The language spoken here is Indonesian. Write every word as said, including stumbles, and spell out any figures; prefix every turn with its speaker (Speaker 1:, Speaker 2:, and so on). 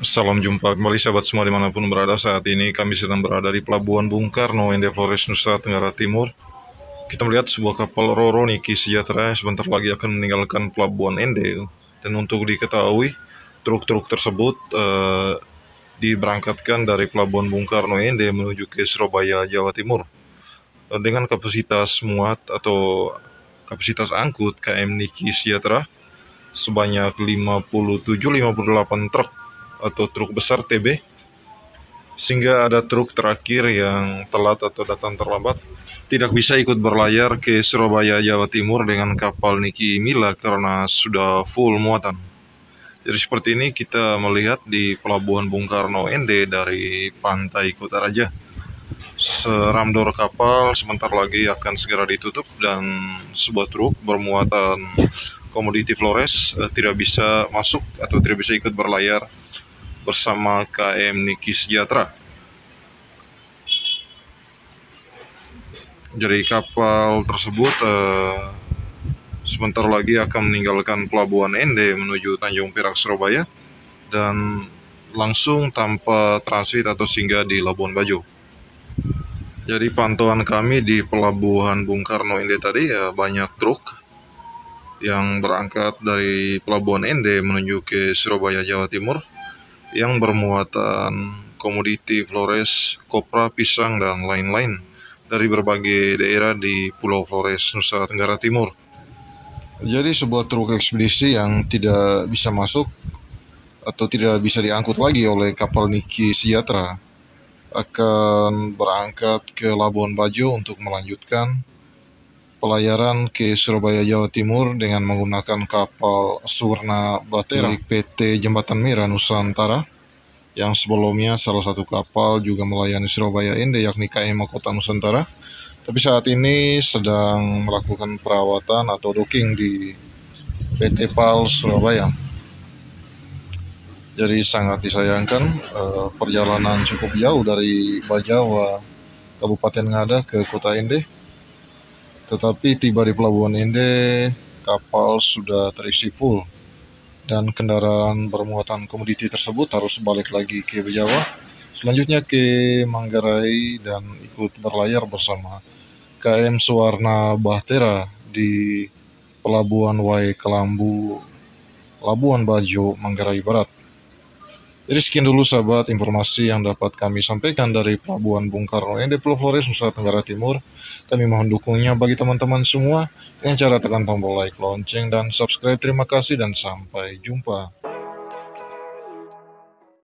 Speaker 1: Salam jumpa kembali sahabat semua dimanapun berada. Saat ini kami sedang berada di Pelabuhan Bung Karno, Ende Flores, Nusa Tenggara Timur. Kita melihat sebuah kapal Roro Niki Sejahtera yang sebentar lagi akan meninggalkan Pelabuhan Ende. Dan untuk diketahui, truk-truk tersebut eh, diberangkatkan dari Pelabuhan Bung Karno Ende menuju ke Surabaya, Jawa Timur. Eh, dengan kapasitas muat atau kapasitas angkut K M Niki Sejahtera sebanyak lima puluh tujuh sampai lima puluh delapan truk atau truk besar T B, sehingga ada truk terakhir yang telat atau datang terlambat tidak bisa ikut berlayar ke Surabaya, Jawa Timur dengan kapal Niki Mila karena sudah full muatan. Jadi seperti ini kita melihat di Pelabuhan Bung Karno Ende dari pantai Kota Raja. Seramdor kapal sebentar lagi akan segera ditutup dan sebuah truk bermuatan komoditi Flores eh, tidak bisa masuk atau tidak bisa ikut berlayar bersama K M Niki Sejahtera. Jadi kapal tersebut eh, sebentar lagi akan meninggalkan Pelabuhan Ende menuju Tanjung Perak, Surabaya, dan langsung tanpa transit atau singgah di Labuan Bajo. Jadi pantauan kami di Pelabuhan Bung Karno Ende tadi ya, banyak truk yang berangkat dari Pelabuhan Ende menuju ke Surabaya, Jawa Timur yang bermuatan komoditi Flores, kopra, pisang, dan lain-lain dari berbagai daerah di Pulau Flores, Nusa Tenggara Timur. Jadi sebuah truk ekspedisi yang tidak bisa masuk atau tidak bisa diangkut lagi oleh kapal Niki Sejahtera akan berangkat ke Labuan Bajo untuk melanjutkan pelayaran ke Surabaya, Jawa Timur dengan menggunakan kapal Suwarna Bahtera milik P T Jembatan Merah Nusantara, yang sebelumnya salah satu kapal juga melayani Surabaya Ende yakni K M Mahkota Nusantara, tapi saat ini sedang melakukan perawatan atau docking di P T PAL Surabaya. Jadi sangat disayangkan eh, perjalanan cukup jauh dari Bajawa, Kabupaten Ngada ke Kota Ende. Tetapi tiba di Pelabuhan Ende, kapal sudah terisi full dan kendaraan bermuatan komoditi tersebut harus balik lagi ke Jawa, selanjutnya ke Manggarai dan ikut berlayar bersama K M Suwarna Bahtera di Pelabuhan Wai Kelambu, Labuan Bajo, Manggarai Barat. Jadi sekian dulu sahabat informasi yang dapat kami sampaikan dari Pelabuhan Bung Karno Ende, Pulau Flores, Nusa Tenggara Timur. Kami mohon dukungnya bagi teman-teman semua dengan cara tekan tombol like, lonceng, dan subscribe. Terima kasih dan sampai jumpa.